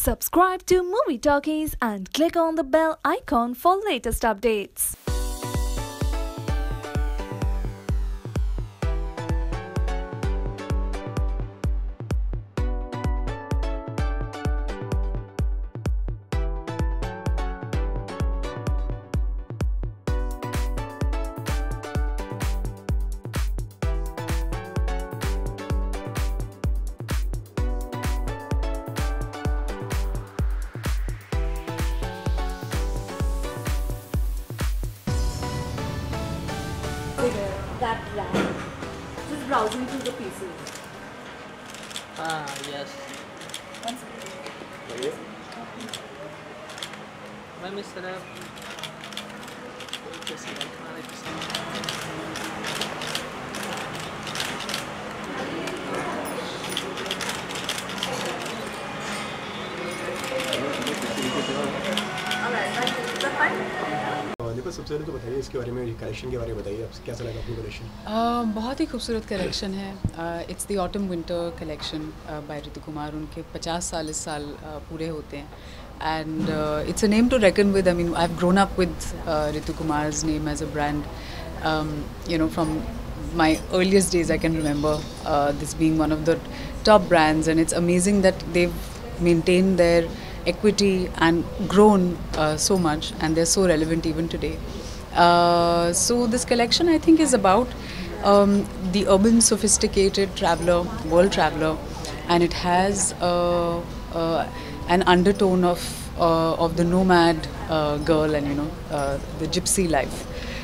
Subscribe to Movie Talkies and click on the bell icon for latest updates. That rack. Just browsing through the pieces. Yes. One second. Ma'am, इस तरह देखो सबसे पहले तो बताइए इसके बारे में, कलेक्शन के बारे में बताइए, आपसे कैसा लगा अपनी कलेक्शन? बहुत ही खूबसूरत कलेक्शन है. It's the autumn winter collection by Ritu Kumar. उनके 50 साल इस साल पूरे होते हैं. And it's a name to reckon with. I mean I have grown up with Ritu Kumar's name as a brand. You know, from my earliest days I can remember this being one of the top brands, and it's amazing that they've maintained their equity and grown so much, and they're so relevant even today. So this collection I think is about the urban sophisticated traveler, world traveler, and it has an undertone of the nomad girl and the gypsy life.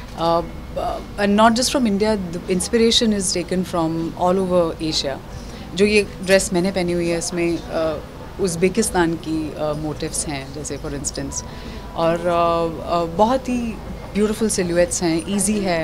And not just from India, the inspiration is taken from all over Asia. जो ये dress मैंने पहनी हुई है इसमें Uzbekistan की motives हैं, जैसे फॉर इंस्टेंस, और बहुत ही ब्यूटीफुल सिलुएट्स हैं, इजी है.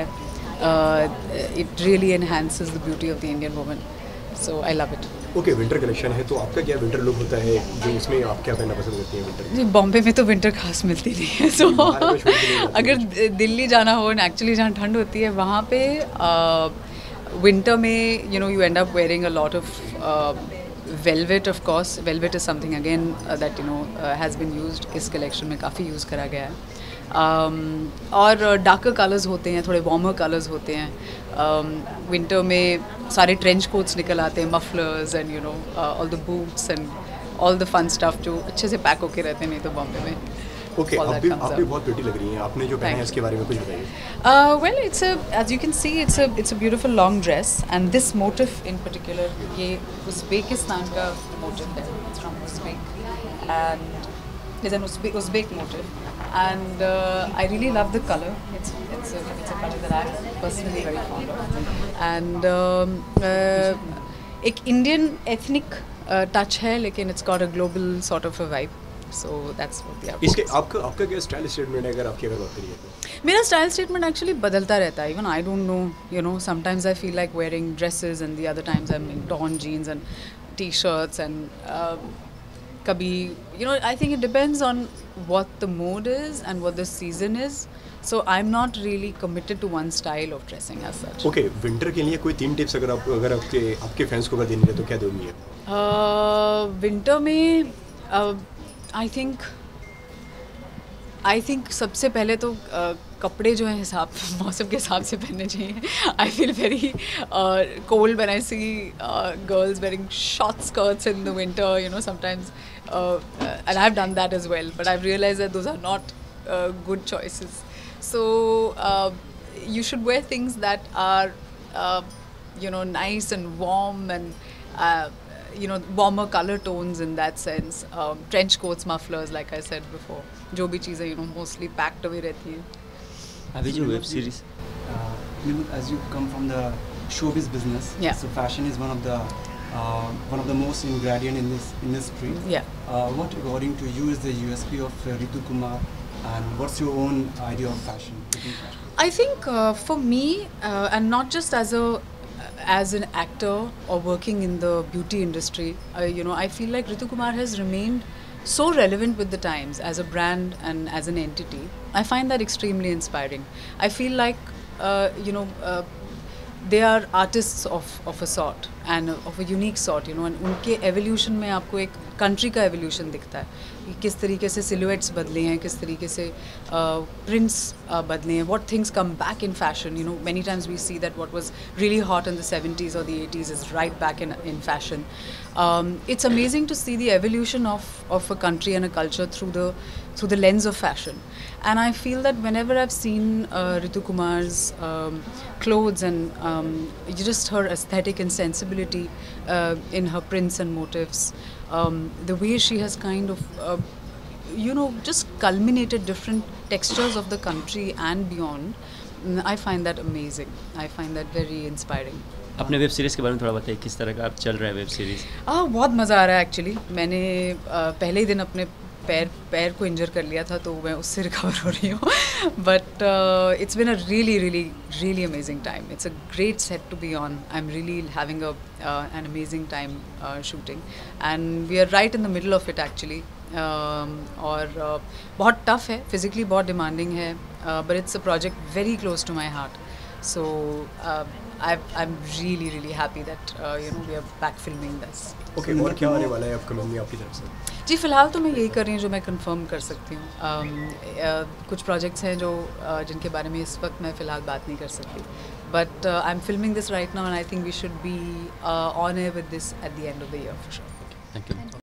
It really enhances the beauty of the Indian woman. So I love it. Okay, winter collection है तो आपका क्या विंटर लुक होता है, जो उसमें आप क्या पहनना पसंद करती हैं विंटर? जी, बॉम्बे में तो विंटर खास मिलती नहीं है. सो अगर दिल्ली जाना हो, एक्चुअली जहाँ ठंड होती है वहाँ पे विंटर में you end up wearing a lot of velvet. Of course, velvet is something again that has been used. इस कलेक्शन में काफ़ी यूज़ करा गया है. और डार्कर कलर्स होते हैं, थोड़े वार्मर कलर्स होते हैं. विंटर में सारे ट्रेंच कोट्स निकल आते हैं, mufflers and all the boots and all the fun stuff जो अच्छे से पैक होके रहते हैं नहीं तो बॉम्बे में. ओके, आप भी बहुत प्रिटी लग रही हैं. आपने जो पहना है इसके बारे में कुछ बताइए. Well, as you can see, it's a beautiful long dress, and this motif in particular, ये उज़्बेकिस्तान का motif है. It's from Uzbek, and it's an Uzbek motif, and I really love the color. It's a color that I'm personally very fond of, and एक Indian ethnic touch है, लेकिन it's got a global sort of a vibe. So that's what they are. इसके आपका क्या style statement है अगर आपकी बात करिए तो? मेरा स्टाइल स्टेटमेंट एक्चुअली बदलता रहता है. Even I don't know, sometimes I feel like wearing dresses and the other times I am in torn jeans and T shirts and कभी I think it depends on what the mood is and what the season is. So I am not really committed to one style of dressing as such. Okay, winter के लिए कोई 3 tips अगर आपके fans को अगर देनी है तो क्या दोगे? विंटर में आई थिंक सबसे पहले तो कपड़े जो हैं मौसम के हिसाब से पहनने चाहिए. I feel very cold when I see girls wearing short skirts in the winter, sometimes, and I have done that as well, but I have realised that those are not good choices. So you should wear things that are nice and warm and warmer color tones in that sense. Trench coats, mufflers, like I said before, जो भी चीज़ें mostly packed away रहती हैं. अभी जो web series, as you come from the showbiz business, yeah. So fashion is one of the most ingredient in this industry. Yeah. What according to you is the USP of Ritu Kumar, and what's your own idea of fashion? I think for me, and not just as an actor or working in the beauty industry, I feel like Ritu Kumar has remained so relevant with the times as a brand and as an entity. I find that extremely inspiring. I feel like they are artists of a sort and of a unique sort, and उनके evolution में आपको एक country का evolution दिखता है कि किस तरीके से सिलुएट्स बदले हैं, किस तरीके से प्रिंट्स बदले हैं, what things come back in fashion. You know, many times we see that what was really hot in the 70s or the 80s is right back in fashion. It's amazing to see the evolution of a country and a culture through the lens of fashion. And I feel that whenever I've seen Ritu Kumar's clothes and just her aesthetic and sensibility in her prints and motifs, the way she has kind of just culminated different textures of the country and beyond, I find that amazing. I find that very inspiring. अपने web series के बारे में थोड़ा बताइए, किस तरह का आप चल रहा है वेब सीरीज़? बहुत मज़ा आ रहा है एक्चुअली. मैंने पहले ही दिन अपने पैर को इंजर कर लिया था, तो मैं उससे रिकवर हो रही हूँ. But it's been a really amazing time. It's a great set to be on. I am really having an amazing time shooting and we are right in the middle of it actually. और बहुत tough है, physically बहुत demanding है, but it's a project very close to my heart. So I'm really happy that we are back filming this. Okay, और क्या आने वाला है अपकमिंग में आपकी तरफ से? जी फ़िलहाल तो मैं यही कर रही हूँ जो मैं कंफर्म कर सकती हूँ. कुछ प्रोजेक्ट्स हैं जो जिनके बारे में इस वक्त मैं फ़िलहाल बात नहीं कर सकती. But I'm filming this right now and I think we should be on air with this at the end of the year for sure. Thank you.